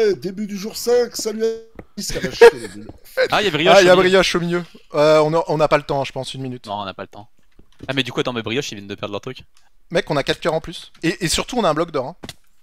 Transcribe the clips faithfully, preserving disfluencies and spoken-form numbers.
Ouais, début du jour cinq, salut à tous, ça va chier, les bulles. Ah, il y a Brioche. Ah, il y a au milieu. Brioche au milieu. Euh, on a- on n'a pas le temps, je pense, une minute. Non, on n'a pas le temps. Ah, mais du coup, attends, mais Brioche, ils viennent de perdre leur truc. Mec, on a quatre cœurs en plus. Et, et surtout, on a un bloc d'or. Hein.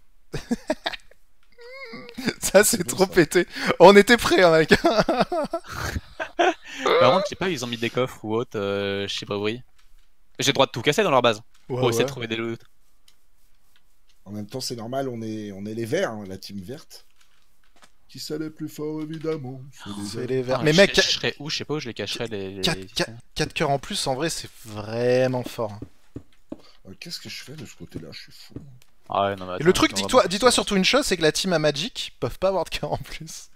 Ça, c'est C'est bon, trop ça. pété. On était prêts, hein, mec. Par contre, je sais pas, ils ont mis des coffres ou autre, euh, je sais pas, oui. J'ai le droit de tout casser dans leur base Ouais, pour essayer ouais. de trouver des loot. En même temps, c'est normal, on est, on est les verts, hein, la team verte. Qui c'est les plus forts, évidemment? C'est les C'est verts. les verts. Ah, Mais je, mec, je serais où, je sais pas où je les cacherais les. les- quatre cœurs en plus, en vrai, c'est vraiment fort. hein. Euh, Qu'est-ce que je fais de ce côté-là? Je suis fou. Ah ouais, non, mais Et attends, le truc, on va dis-toi voir dis-toi ça. surtout une chose, c'est que la team à Magic peuvent pas avoir de cœurs en plus.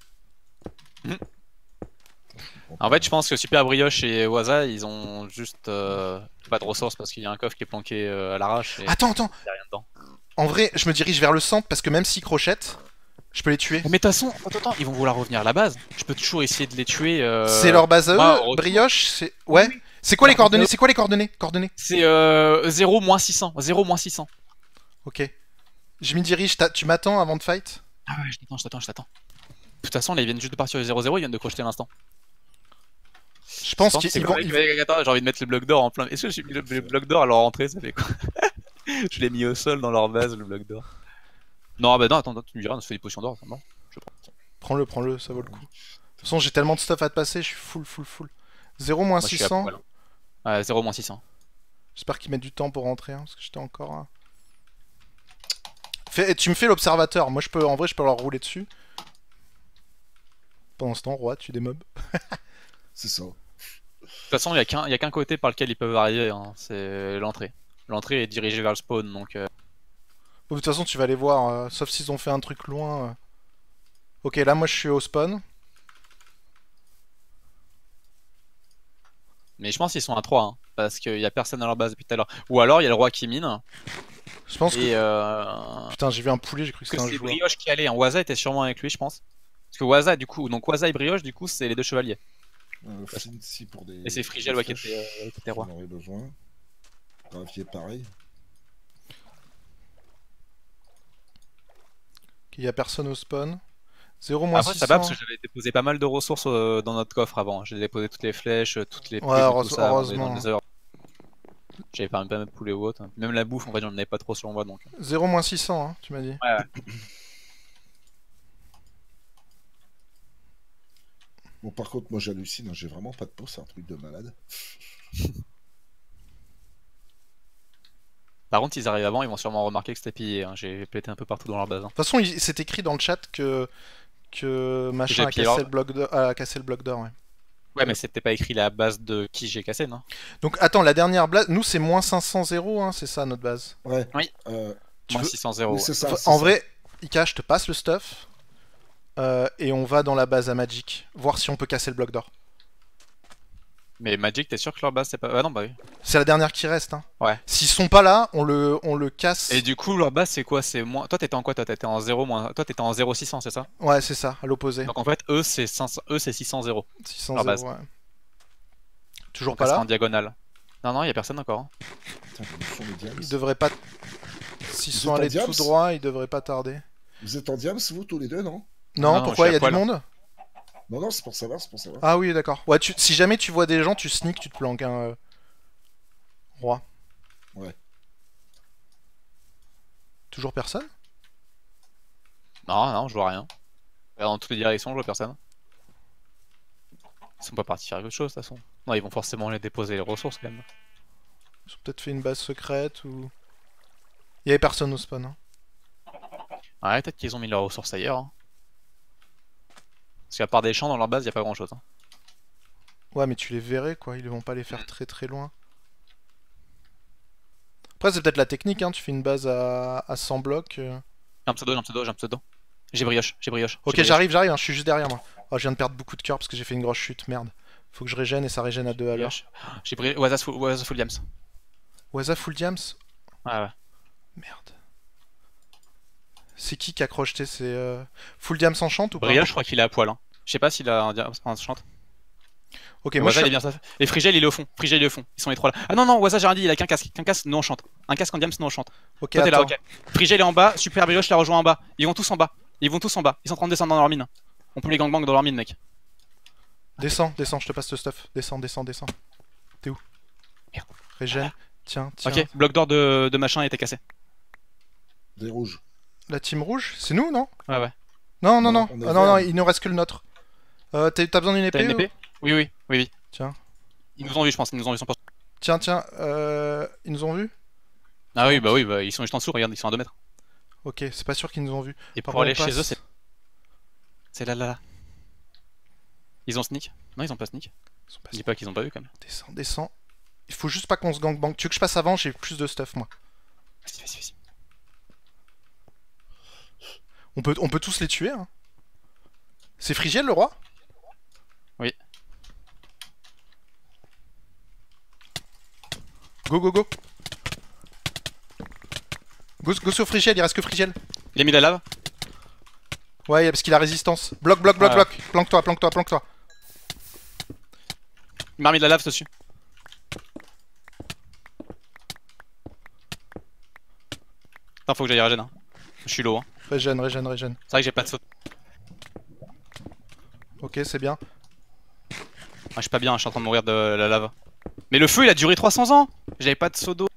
En fait, je pense que Super Brioche et Waza, ils ont juste euh, pas de ressources parce qu'il y a un coffre qui est planqué euh, à l'arrache et il Attends, attends. y a rien dedans. En vrai, je me dirige vers le centre parce que même s'ils crochettent, je peux les tuer. Mais de toute façon, attends, attends, ils vont vouloir revenir à la base. Je peux toujours essayer de les tuer. euh, C'est leur base à moi, eux, au retour. Brioche, c'est... Ouais. C'est quoi les Par contre, coordonnées eux- C'est quoi les coordonnées Coordonnées. C'est euh, zéro moins six cents. zéro moins six cents. Ok. Je m'y dirige, t'as- tu m'attends avant de fight Ah ouais, je t'attends, je t'attends, je t'attends. De toute façon, là, ils viennent juste de partir du zéro zéro, ils viennent de crocheter l'instant. Je pense Je qu'ils c'est vont... le ils mec- mec, attends, j'ai envie de mettre le bloc d'or en plein. Est-ce que j'ai mis le, le bloc d'or à leur entrée? Ça fait quoi? Je l'ai mis au sol dans leur base, le bloc d'or. Non, bah non, attends, attends, tu me diras, on se fait des potions d'or. Non. Prends-le, prends-le, ça vaut le coup. De toute façon, j'ai tellement de stuff à te passer, je suis full, full, full. zéro moins Moi, je suis à six cents. poil. Ouais, zéro moins six cents. J'espère qu'ils mettent du temps pour rentrer, hein, parce que j'étais encore... hein. Fais- Tu me fais l'observateur, moi je peux, en vrai je peux leur rouler dessus. Pendant ce temps, roi, tu des mobs. C'est ça. De toute façon, il n'y a qu'un y a qu'un côté par lequel ils peuvent arriver, hein, c'est l'entrée. L'entrée est dirigée vers le spawn, donc... euh, Bon, de toute façon, tu vas les voir, euh, sauf s'ils ont fait un truc loin. euh. Ok, là moi je suis au spawn. Mais je pense qu'ils sont à trois, hein, parce qu'il n'y a personne à leur base depuis tout à l'heure. Ou alors, il y a le roi qui mine, Je pense que... et... Euh... Putain, j'ai vu un poulet, j'ai cru que que c'était un c'est joueur. Brioche qui allait, hein. Waza était sûrement avec lui, je pense. Parce que Waza, du coup, donc Waza et Brioche, du coup, c'est les deux chevaliers. Euh, Fincy pour des. Et c'est Frigel, ouais, qui était, euh, qui était roi. On aurait besoin. Gravier pareil. Il y a personne au spawn. zéro moins Après, six ça cents. va parce que j'avais déposé pas mal de ressources euh, dans notre coffre avant. J'ai déposé toutes les flèches, toutes les Ouais, plumes, heureuse- tout ça, avant heureusement. dans les heures. J'avais pas même poulet ou autre. Même la bouffe, en fait, j'en avais pas trop sur moi donc. zéro moins six cents, hein, tu m'as dit. Ouais, ouais. Bon, par contre, moi j'hallucine, hein, j'ai vraiment pas de peau, c'est un truc de malade. Par contre, s'ils arrivent avant, ils vont sûrement remarquer que c'était pillé. Hein. J'ai pété un peu partout dans leur base. Hein. De toute façon, il- c'est écrit dans le chat que que machin j'ai a pillé cassé, leur- le bloc d'or, a cassé le bloc d'or. Ouais. Ouais, mais c'était pas écrit la base de qui j'ai cassé, non? Donc attends, la dernière base, nous c'est moins cinq cents zéro, hein, c'est ça notre base. Ouais. Oui. Euh, Tu Moins veux- six cents zéro. oui, c'est ça. Enfin, c'est en ça. vrai, Ika, je te passe le stuff euh, et on va dans la base à Magic, voir si on peut casser le bloc d'or. Mais Magic, t'es sûr que leur base c'est pas. Ah non, bah oui. C'est la dernière qui reste. Hein. Ouais. S'ils sont pas là, on le, on le casse. Et du coup, leur base c'est quoi? C'est moins. Toi, t'étais en quoi? Toi, t'étais en zéro moins. Toi, t'étais en zéro six cents, c'est ça? Ouais, c'est ça, à l'opposé. Donc en fait, eux c'est cinq cents... eux c'est six cents zéro. six cents leur zéro, base. ouais. Toujours Donc pas ça sera là. en diagonale. Non, non, y a personne encore. Hein. Putain, comment sont les diams Ils devraient pas. S'ils Vous sont êtes en allés diams tout droit, ils devraient pas tarder. Vous êtes en diams, vous, tous les deux, non? Non, non, pourquoi? je Il suis y à a du poil. monde? Non, non, c'est pour savoir, c'est pour savoir. Ah oui, d'accord. Ouais, tu... si jamais tu vois des gens, tu sneak, tu te planques, hein, euh, roi. Ouais. Toujours personne? Non, non, je vois rien. Regarde dans toutes les directions, je vois personne. Ils sont pas partis faire quelque chose de toute façon. Non, ils vont forcément les déposer les ressources quand même. Ils ont peut-être fait une base secrète ou. Il y avait personne au spawn. Hein. Ouais, peut-être qu'ils ont mis leurs ressources ailleurs. Hein. Parce qu'à part des champs dans leur base, y a pas grand chose. Hein. Ouais, mais tu les verrais quoi, ils vont pas les faire très très loin. Après, c'est peut-être la technique, hein, tu fais une base à, à cent blocs. euh. J'ai un pseudo, j'ai un pseudo, j'ai un pseudo. J'ai brioche, j'ai brioche. j'ai Ok, brioche. j'arrive, j'arrive, hein, je suis juste derrière moi. Oh, je viens de perdre beaucoup de cœur parce que j'ai fait une grosse chute, merde. Faut que je régène et ça régène à deux à l'heure. Brioche. J'ai brioche. Wazas full, Wazas full diams. Waza full diams? Ouais, ouais. Merde. C'est qui qui a crocheté? C'est euh... full diams enchante ou pas? Brioche, je crois qu'il est à poil. Hein. Je sais pas s'il a un, dia- un chante. Ok, Et moi Waza, je il est bien ça. Et Frigel, il est au fond. Frigel, il est au fond. Ils sont les trois là. Ah non, non, Waza, j'ai rien dit, il a qu'un casque. Qu'un casque, nous on chante. Un casque en diams, nous on chante. Ok, Toi t'es là, attends. ok. Frigel est en bas, Super Brioche l'a rejoint en bas. Ils vont tous en bas. Ils vont tous en bas. Ils sont en train de descendre dans leur mine. On peut les gangbang dans leur mine, mec. Descends, descends, je te passe le stuff. Descends, descends, descends. T'es où? Merde. Régène. Tiens, tiens. Ok, bloc d'or de, de machin était cassé. Des rouges. La team rouge, c'est nous, non? Ouais, ouais. Non, non, Non, non. on est Ah, non, non, vert. il ne reste que le nôtre. Euh, t'as t'as besoin d'une T'as épée, une épée Oui, oui, oui, oui. Tiens. Ils nous ont vu, je pense. Ils nous ont vu cent pour cent. Tiens, tiens, euh... ils nous ont vus? Ah oui, bah oui, bah, ils sont juste en dessous, regarde, ils sont à deux mètres. Ok, c'est pas sûr qu'ils nous ont vus. Et Par pour aller contre, on chez eux, passe. c'est. C'est là, là, là. Ils ont sneak? Non, ils ont pas sneak. Ils sont pas- Dis pas qu'ils ont pas vu quand même. Descends, descends. Il faut juste pas qu'on se gangbang. Tu veux que je passe avant? J'ai plus de stuff, moi. Vas-y, vas-y, vas-y. On peut, on peut tous les tuer, hein. C'est Frigiel, le roi? Oui. Go, go, go. Go, go sur Frigiel, il reste que Frigiel. Il a mis la lave? Ouais, parce qu'il a résistance. Bloc, bloc, bloc, Ouais. bloc. Planque-toi, planque-toi, planque-toi. Il m'a remis de la lave dessus. Attends, faut que j'aille régène. Hein. Je suis low. Hein. Régène, régène, régène. C'est vrai que j'ai pas de saut. Ok, c'est bien. Ah, je suis pas bien, je suis en train de mourir de la lave. Mais le feu il a duré trois cents ans. J'avais pas de seau d'eau.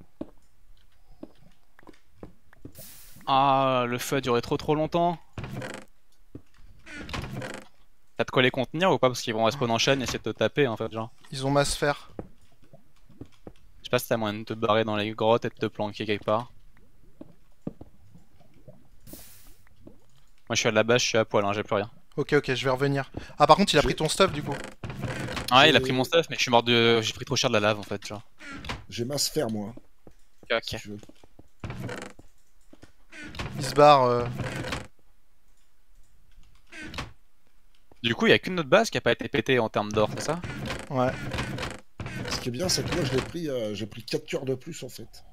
Ah, le feu a duré trop trop longtemps. T'as de quoi les contenir ou pas? Parce qu'ils vont respawn en chaîne et essayer de te taper en fait, genre. Ils ont ma sphère. Je sais pas si t'as moyen de te barrer dans les grottes et de te planquer quelque part. Moi je suis à la base, je suis à poil, hein, j'ai plus rien. Ok, ok, je vais revenir. Ah, par contre, il a J'ai- pris ton stuff, du coup. Ouais, il a J'ai- pris mon stuff, mais je suis mort de. J'ai pris trop cher de la lave en fait, genre. J'ai ma sphère, moi. Ok, Si ok. tu veux. Il se barre. euh. Du coup, il y a qu'une autre base qui a pas été pétée en termes d'or, c'est ça? Ouais. Ce qui est bien, c'est que moi, je l'ai pris, euh, j'ai pris quatre cœurs de plus, en fait.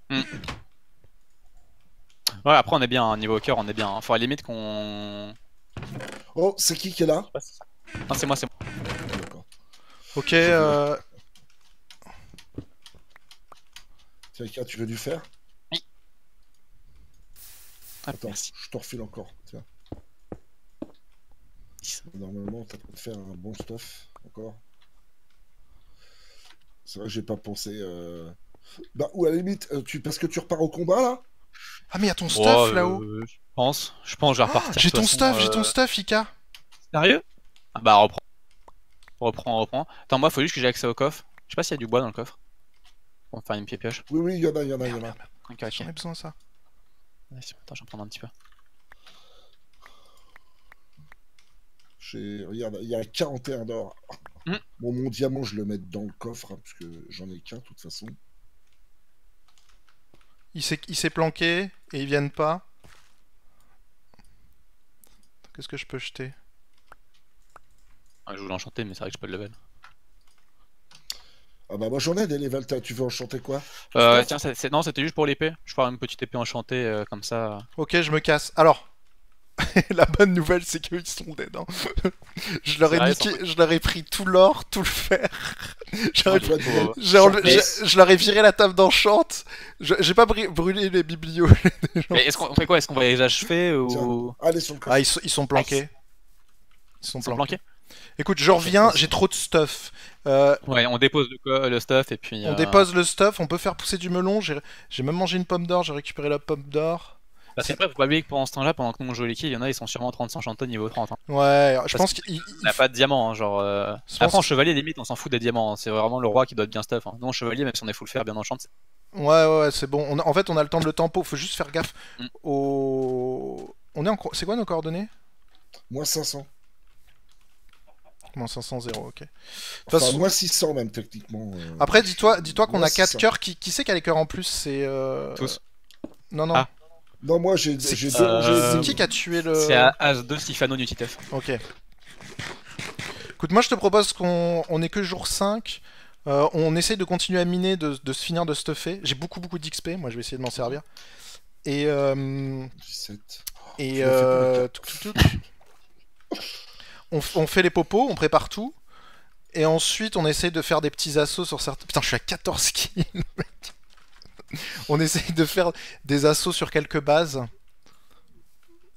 Ouais, après on est bien, hein, niveau cœur on est bien. Hein. Faut à la limite qu'on. Oh, c'est qui qui est là? Non, c'est moi, c'est moi. Ah, d'accord. Ok, euh... Tiens, Ika, tu veux du fer? Ah, Attends, merci. je t'en refile encore. Tiens. Normalement, t'as pu faire un bon stuff. Encore. C'est vrai que j'ai pas pensé. Euh... Bah, ou à la limite, euh, tu... parce que tu repars au combat là? Ah, mais il y a ton stuff, Oh, là-haut. euh, Je pense, je pense, que je vais Ah, repartir. j'ai de ton toute stuff, façon, j'ai ton euh, stuff, Ika. Sérieux? Ah bah reprends. Reprends, reprends. Attends, moi faut juste que j'ai accès au coffre. Je sais pas s'il y a du bois dans le coffre. On va faire une pied pioche. Oui, oui, il y en a, il y en a, il y en a. Merde, merde, Ok, merde. J'en ok. ai besoin, ça. Ouais, c'est- Attends, j'en prends un petit peu. J'ai- Regarde, il y a quarante et un d'or. Hmm. Bon, mon diamant, je le mets dans le coffre, hein, parce que j'en ai qu'un, de toute façon. Il s'est il s'est planqué et ils viennent pas. Qu'est-ce que je peux jeter? Ah, je voulais enchanter, mais c'est vrai que je peux le level. Ah bah, moi, j'en ai des levels. T'as- Tu veux enchanter quoi? Euh, Stuff tiens, c'est- c'est- non, c'était juste pour l'épée. Je ferai une petite épée enchantée euh, comme ça. Ok, je me casse. Alors, la bonne nouvelle, c'est qu'ils sont dead. Hein. je, leur ai C'est vrai, niqué- je leur ai pris tout l'or, tout le fer. J'aurais- Tu vois, tu vois, j'ai enle- Mais- j'ai- je leur ai viré la table d'enchante. Je- J'ai pas bri- brûlé les biblios. Mais est-ce qu'on on fait quoi? Est-ce qu'on va les achever ou. Tiens, allez sur le coffre. Ah, ils sont, ils sont planqués. Ils sont Ils sont planqués. planqués? Écoute, je reviens, j'ai trop de stuff. Euh, Ouais, on dépose le, co- le stuff et puis. on euh, dépose le stuff, on peut faire pousser du melon. J'ai j'ai même mangé une pomme d'or, j'ai récupéré la pomme d'or. Parce qu'après, faut pas oublier que pendant ce temps-là, pendant que nous on joue les kills, il y en a, ils sont sûrement en train de s'enchanter niveau trente. Hein. Ouais, je Parce pense qu'il. il- On n'a pas de diamant, hein, genre. Euh... Je Après, pense- en chevalier, limite, on s'en fout des diamants. Hein. C'est vraiment le roi qui doit être bien stuff. Hein. Nous, en chevalier, même si on est full fer, bien enchant. Ouais, ouais, ouais, c'est bon. On a- en fait, on a le temps de le tempo. Faut juste faire gaffe Mm. au. On est en. co- C'est quoi nos coordonnées? Moins cinq cents. Moins cinq cents, zéro, ok. De toute Enfin, façon- moins six cents même, techniquement. euh. Après, dis-toi dis-toi qu'on Moi, a c'est quatre ça. cœurs. Qui, qui c'est qui a les cœurs en plus? C'est. Euh... Tous. Non, non. Ah. Non, moi, j'ai C'est j'ai qui- deux. Euh, j'ai C'est deux- qui qui a tué le. C'est à As deux Sifano Nutitef. Ok. Écoute, moi je te propose qu'on on est que jour cinq. Euh, on essaye de continuer à miner, de, de se finir de stuffer. J'ai beaucoup beaucoup d'X P, moi je vais essayer de m'en servir. Et. Euh, dix-sept. et. Tu m'as fait euh, tout touc, touc, touc. on, f- on fait les popos, on prépare tout. Et ensuite on essaye de faire des petits assauts sur certains. Putain, je suis à quatorze kills, mec. On essaye de faire des assauts sur quelques bases.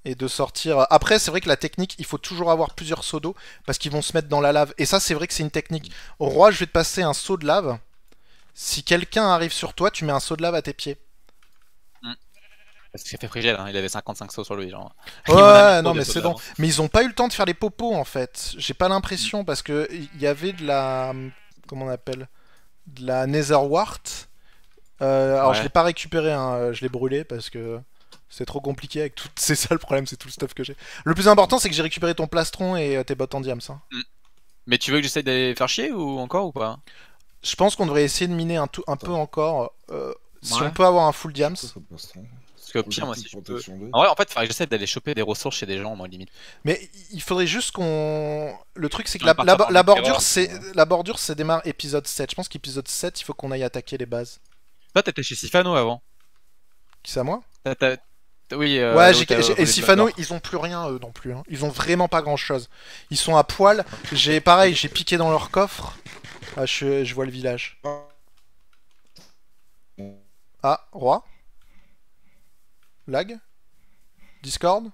et de sortir. Après, c'est vrai que la technique, il faut toujours avoir plusieurs seaux d'eau parce qu'ils vont se mettre dans la lave. Et ça, c'est vrai que c'est une technique. Au roi, je vais te passer un seau de lave. Si quelqu'un arrive sur toi, tu mets un seau de lave à tes pieds. Parce que j'ai fait Frigel, hein, il avait cinquante-cinq sauts sur lui, genre. Ouais, non, mais c'est bon. Mais ils ont pas eu le temps de faire les popos en fait. J'ai pas l'impression parce que il y avait de la. Comment on appelle? De la Netherwart. Euh, alors Ouais. je l'ai pas récupéré, hein, je l'ai brûlé parce que c'est trop compliqué avec tout. C'est ça le problème, c'est tout le stuff que j'ai. Le plus important, c'est que j'ai récupéré ton plastron et euh, tes bottes en diams. Hein. Mais tu veux que j'essaye d'aller faire chier ou encore ou pas? Je pense qu'on devrait essayer de miner un, tout, un peu encore. Euh, si Ouais. on peut avoir un full diams. Ça, ça passe trop. Parce qu'au pire, moi, si je peux. Protection deux. En vrai, en fait, faudrait que j'essaie d'aller choper des ressources chez des gens, moi, limite. Mais il faudrait juste qu'on. Le truc, c'est que On la, va la, partir la en bordure, éclaireur, c'est ouais. la bordure, ça démarre épisode sept. Je pense qu'épisode sept, il faut qu'on aille attaquer les bases. Toi, t'étais chez Sifano avant. Qui c'est à moi? T'as- t'as- Oui, euh, Ouais, là où j'ai, t'as j'ai- volé et le Sifano, Blood ils ont plus rien eux non plus. Hein. Ils ont vraiment pas grand chose. Ils sont à poil. J'ai pareil, j'ai piqué dans leur coffre. Ah, je, je vois le village. Ah, roi? Lag? Discord?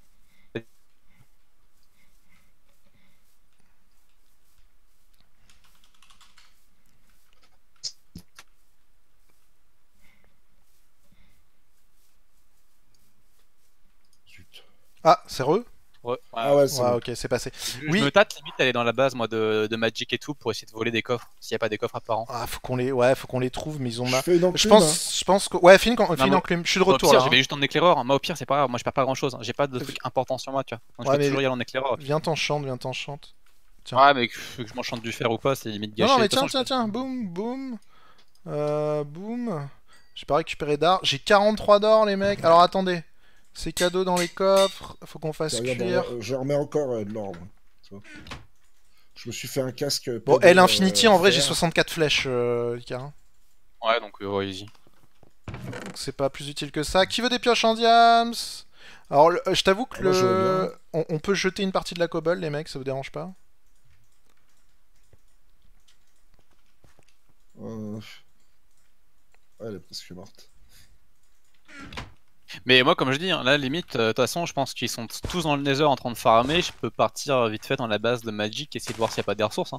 Zut. Ah, c'est re? Ouais, ouais. Ah ouais, c'est Ouais, bon. ok, c'est passé. Je, Oui. je me tâte limite d'aller dans la base, moi, de, de Magic et tout, pour essayer de voler des coffres, s'il n'y a pas des coffres apparents. Ah, faut qu'on les, ouais, faut qu'on les trouve, mais ils ont Je ma. fais une Je enclume, hein. pense, je pense que, ouais, fini, quand... fini mais- enclume. Je suis de Au retour pire, là. je hein. vais juste en éclaireur. Moi, au pire, c'est pas grave, moi, je perds pas grand chose. J'ai pas de trucs importants sur moi, tu vois. Donc, Ouais, je peux mais- toujours y aller en éclaireur. Viens t'enchante, viens t'enchante. Tiens. Ouais, mais que, que je m'enchante du fer ou pas, c'est limite Non, gâché. non, mais De toute tiens, façon, tiens, je- tiens, boum, boum. Euh, boum. J'ai pas récupéré d'art. J'ai quarante-trois d'or, les mecs. Alors attendez. C'est cadeau dans les coffres. Faut qu'on fasse Regarde, cuire. euh, je remets encore euh, de l'ordre. tu vois. Je me suis fait un casque. Bon, P deux, L Infinity, euh, en vrai, j'ai fer. soixante-quatre flèches, euh, Ika, hein. Ouais, donc, euh, ouais, easy. Donc c'est pas plus utile que ça. Qui veut des pioches en diams? Alors, le- euh, je t'avoue que Ah, moi, je veux le... bien. On, on peut jeter une partie de la cobble, les mecs, ça vous dérange pas? Euh... Ouais, elle est presque morte. Mais moi, comme je dis, hein, là, limite, euh, de toute façon, je pense qu'ils sont tous dans le Nether en train de farmer. Je peux partir vite fait dans la base de Magic et essayer de voir s'il n'y a pas des ressources. Hein.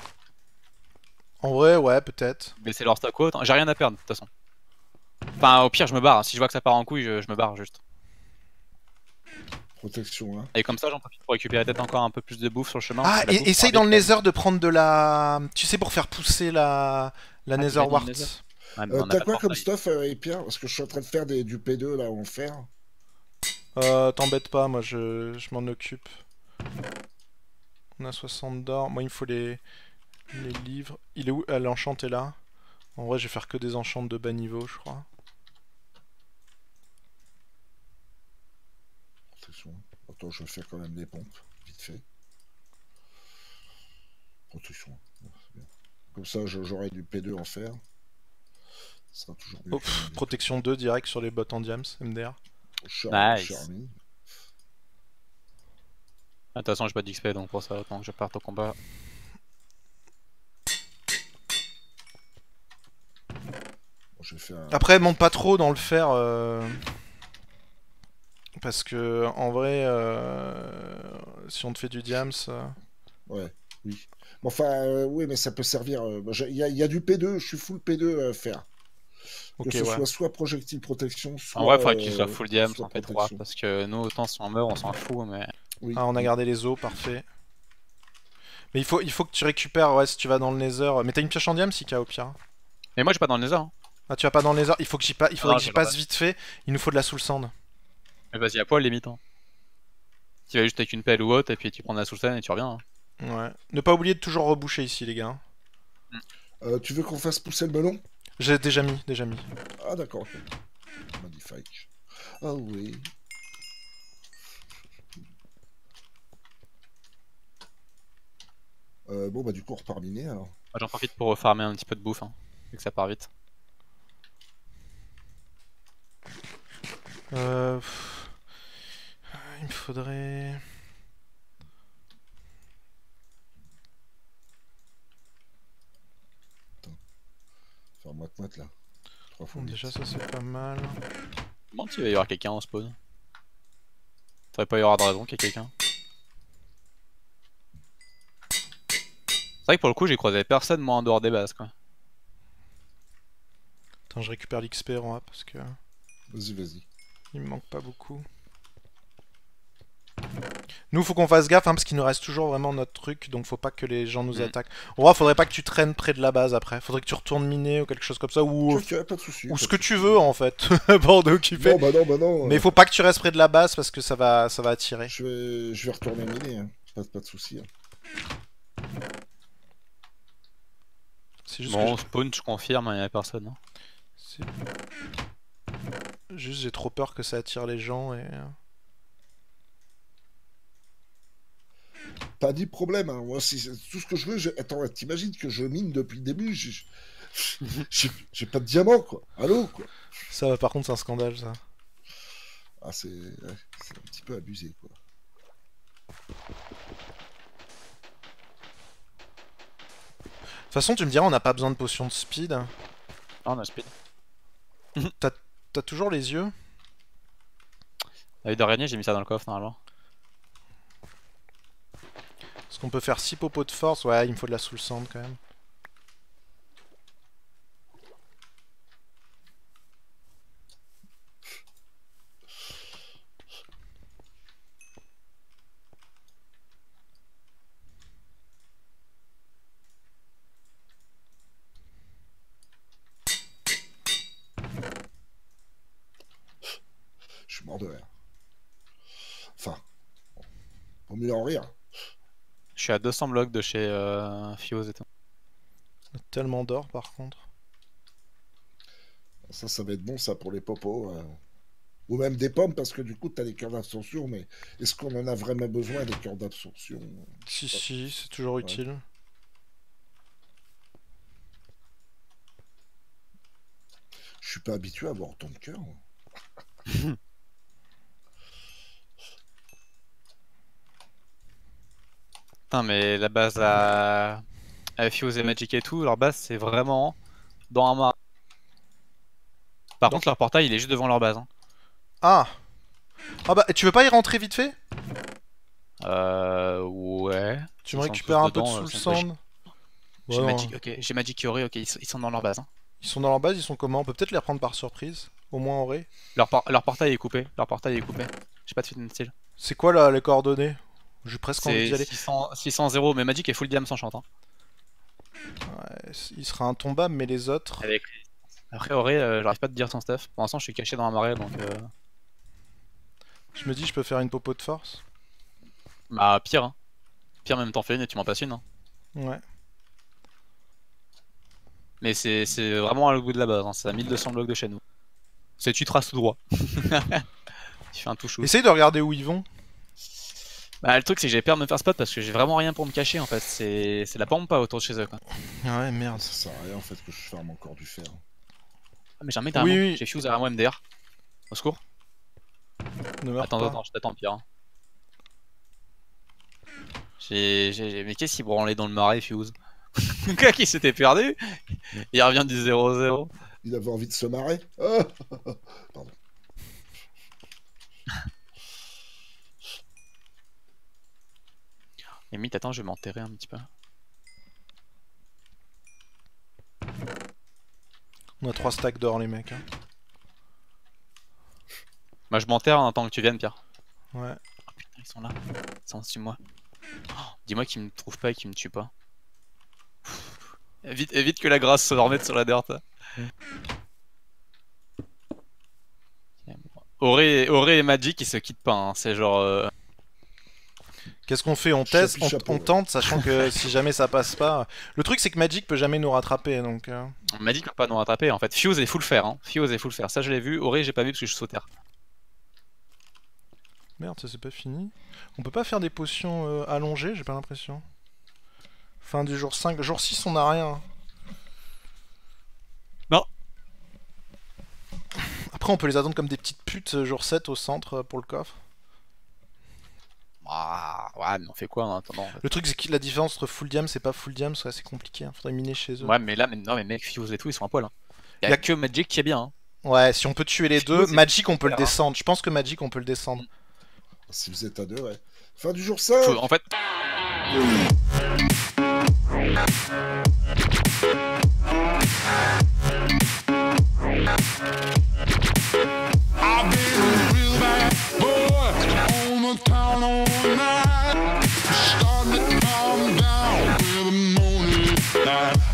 En vrai, ouais, peut-être. Baisser leur stock ou autre. J'ai rien à perdre, de toute façon. Enfin, au pire, je me barre. Si je vois que ça part en couille, je, je me barre juste. Protection, hein. Et comme ça, j'en profite pour récupérer peut-être encore un peu plus de bouffe sur le chemin. Ah, parce que la et bouffe, essaye ça dans le va vite, Nether de prendre de la... Tu sais, pour faire pousser la, la Ah, tu Nether mets dans le Wart. Nether. quand même. Ouais, mais Euh, on a T'as pas quoi de comme portail. stuff, euh, Pierre? Parce que je suis en train de faire des, du P deux là en fer. Euh, t'embête pas, moi je, je m'en occupe. On a soixante d'or. Moi, il me faut les, les livres. Il est où? Ah, l'enchant est là. En vrai, je vais faire que des enchantes de bas niveau, je crois. Protection. Attends, je vais faire quand même des pompes, vite fait. Protection. Ouais, c'est bien. Comme ça, je- j'aurai du P deux en fer. Ce sera toujours mieux. Oh, pff, protection deux direct sur les bottes en diams, M D R. Charmy, Nice. Charmy. Ah, de toute façon, j'ai pas d'X P donc pour ça, autant que je parte au combat. Bon, je vais faire un... Après, monte pas trop dans le fer. euh, Parce que, en vrai, euh, si on te fait du diams. euh, Ouais, oui. Mais enfin, euh, oui, mais ça peut servir. euh, bah, j'ai- Il y, a- il y a du P deux, je suis full P deux euh, fer. Ok, que ce ouais. soit soit projectile protection, soit. En vrai, faudrait qu'il euh, soit full diam, soit en fait, trois. protection. Parce que nous, autant si on meurt, on s'en fout, mais. Oui. Ah, on a gardé les os, parfait. Mais il faut, il faut que tu récupères, ouais, si tu vas dans le Nether. Mais t'as une pioche en diams, Sika, au pire. Mais moi, j'ai pas dans le Nether. Hein. Ah, tu vas pas dans le Nether, il faut que j'y passe, il faudrait Non, que j'y j'ai pas passe vite fait. Il nous faut de la soul sand. Mais vas-y, à poil, limite. Hein. Tu vas juste avec une pelle ou autre, et puis tu prends la soul sand et tu reviens. Hein. Ouais. Ne pas oublier de toujours reboucher ici, les gars. Euh, tu veux qu'on fasse pousser le melon? J'ai déjà mis, déjà mis. Ah, d'accord. ok. Magnifique. Ah oui. Euh, bon, bah, du coup, on repart miner alors. Moi, j'en profite pour farmer un petit peu de bouffe, hein, vu que ça part vite. Euh... pff, Il me faudrait... Faire moite-moite là. Trois fois. Bon, déjà, ça c'est pas mal. Bon, il va y avoir quelqu'un en spawn. Ça va pas y avoir de raison qu'il y ait quelqu'un. C'est vrai que pour le coup, j'ai croisé personne moi en dehors des bases quoi. Attends, je récupère l'X P en A parce que Vas-y, vas-y. il me manque pas beaucoup. Nous, faut qu'on fasse gaffe hein, parce qu'il nous reste toujours vraiment notre truc, donc faut pas que les gens nous Mm. attaquent. Aura, faudrait pas que tu traînes près de la base après. Faudrait que tu retournes miner ou quelque chose comme ça, ou, Ok, ok, pas de soucis. ou pas ce de que tu soucis. veux en fait, pour t'occuper. Non, bah non, bah non. Mais euh, faut pas que tu restes près de la base parce que ça va, ça va attirer. Je vais, je vais retourner miner. Hein. Pas, pas de soucis. Hein. C'est juste Bon, que spawn, je confirme, il y a personne. Hein. j'ai- c'est- juste j'ai trop peur que ça attire les gens et. Pas de problème. Hein. Moi, si, c'est tout ce que je veux. Je... Attends, t'imagines que je mine depuis le début. J'ai j'ai- j'ai pas de diamant, quoi. Allô, quoi. Ça, par contre, c'est un scandale ça. Ah, c'est ouais, c'est un petit peu abusé, quoi. De toute façon, tu me diras, on n'a pas besoin de potion de speed. Ah, on a speed. T'as toujours les yeux? Avec d'araignée, j'ai mis ça dans le coffre normalement. Est-ce qu'on peut faire six popos de force? Ouais, il me faut de la soul sand quand même. Je suis mort de rire. Enfin, vaut mieux en rire. Je suis à deux cents blocs de chez euh, Fuse et tout. On a tellement d'or par contre. Ça, ça va être bon, ça, pour les popos. euh. Ou même des pommes, parce que du coup, t'as les cœurs d'absorption, mais est-ce qu'on en a vraiment besoin, des cœurs d'absorption? Si, si, c'est toujours Ouais. utile. Je suis pas habitué à avoir autant de cœurs. Putain, mais la base à, à Fuse et Magic et tout, leur base c'est vraiment dans un marais. Par Donc- contre, leur portail il est juste devant leur base. Hein. Ah! Ah bah, tu veux pas y rentrer vite fait? Euh. Ouais. Tu Ils me sont récupères tous un peu de dedans, soul euh, sans sand? J'ai Ouais, non. Magic, ok, j'ai Magic et Ori, ok, ils sont, ils sont dans leur base. Hein. Ils sont dans leur base, ils sont comment? On peut peut-être les reprendre par surprise. Au moins en ré. Leur, por- leur portail est coupé, leur portail est coupé. J'ai pas de fit style. C'est quoi là les coordonnées? J'ai presque envie d'y C'est aller. six cents, six cents zéro, mais Magic est full diam sans chante. Hein. Ouais, il sera intombable, mais les autres. Avec... Après, Ori, euh, j'arrive pas à te dire son stuff. Pour l'instant, je suis caché dans un marais donc. Euh... Je me dis, je peux faire une popo de force. Bah, pire. Hein. Pire, même t'en fais une et tu m'en passes une. Hein. Ouais. Mais c'est c'est vraiment à le bout de la base, hein. C'est à mille deux cents blocs de chez nous. C'est tu traces tout droit. Tu fais un touche. Essaye de regarder où ils vont. Bah le truc c'est que j'ai peur de me faire spot parce que j'ai vraiment rien pour me cacher en fait. C'est c'est la pampa autour de chez eux quoi. Ah ouais, merde. Ça sert à rien, en fait, que je ferme encore du fer. Ah, mais j'ai un mec derrière Oui, moi. oui. J'ai Fuse derrière moi M D R. Au secours. Ne meurs Attends, pas. attends, je t'attends pire. Hein. J'ai... j'ai- Mais qu'est-ce qu'il branlait dans le marais Fuse? Le gars qui s'était perdu, il revient du zéro zéro. Il avait envie de se marrer. Ah Pardon. Limite, attends, je vais m'enterrer un petit peu. On a trois stacks d'or, les mecs. Hein. Bah je m'enterre en attendant que tu viennes Pierre. Ouais. Oh putain, ils sont là. Ils sont au-dessus de moi. Oh, dis-moi qu'ils me trouvent pas et qu'ils me tuent pas. Évite, évite que la grâce se remette sur la dirt. Auré, Auré et Magic ils se quittent pas, hein. C'est genre... Euh... Qu'est-ce qu'on fait? On teste, Chapeau, on, chapeau, on ouais. tente, sachant que si jamais ça passe pas. Le truc, c'est que Magic peut jamais nous rattraper, donc. euh, Magic peut pas nous rattraper en fait. Fuse est full fer, hein. Fuse est full fer. Ça je l'ai vu, Auré j'ai pas vu parce que je suis sous terre. Merde, ça c'est pas fini. On peut pas faire des potions euh, allongées, j'ai pas l'impression. Fin du jour cinq. Jour six, on a rien. Non. Après, on peut les attendre comme des petites putes euh, jour sept au centre euh, pour le coffre. Ah, ouais, mais on fait quoi en attendant en fait. Le truc, c'est que la différence entre full diam, c'est pas full diam, c'est assez compliqué. Hein. Faudrait miner chez eux. Ouais, mais là, mais, non, mais mec, Fuse et tout, ils sont à poil. Hein. Y'a Y a- que Magic qui est bien. Hein. Ouais, si on peut tuer les Fuse, deux, c'est Magic, on peut le super, hein. descendre. Je pense que Magic, on peut le descendre. Si vous êtes à deux, ouais. Fin du jour cinq. Faut- en fait,